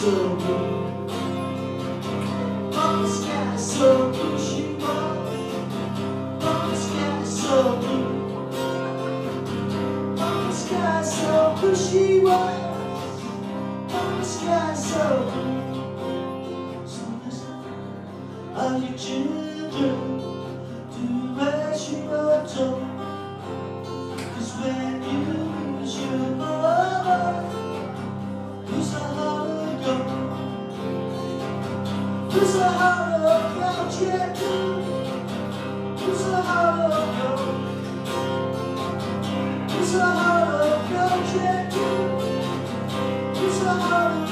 so blue. Oh, the sky so blue she was. Oh, the sky so blue. Oh, the sky so blue she was. Oh, the sky so blue. So listen, all you children, do as you are told. 'Cause when you lose your mother, lose a heart of gold. Lose a heart of gold, yeah, lose a heart of gold. Lose a heart of gold, yeah, lose a heart of gold.